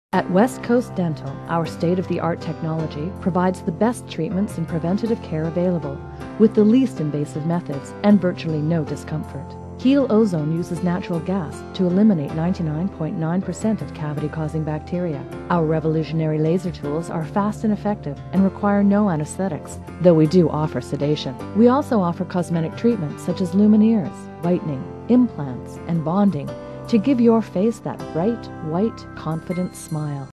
At West Coast Dental, our state-of-the-art technology provides the best treatments and preventative care available, with the least invasive methods and virtually no discomfort. Heal Ozone uses natural gas to eliminate 99.9% of cavity-causing bacteria. Our revolutionary laser tools are fast and effective and require no anesthetics, though we do offer sedation. We also offer cosmetic treatments such as lumineers, whitening, implants, and bonding to give your face that bright, white, confident smile.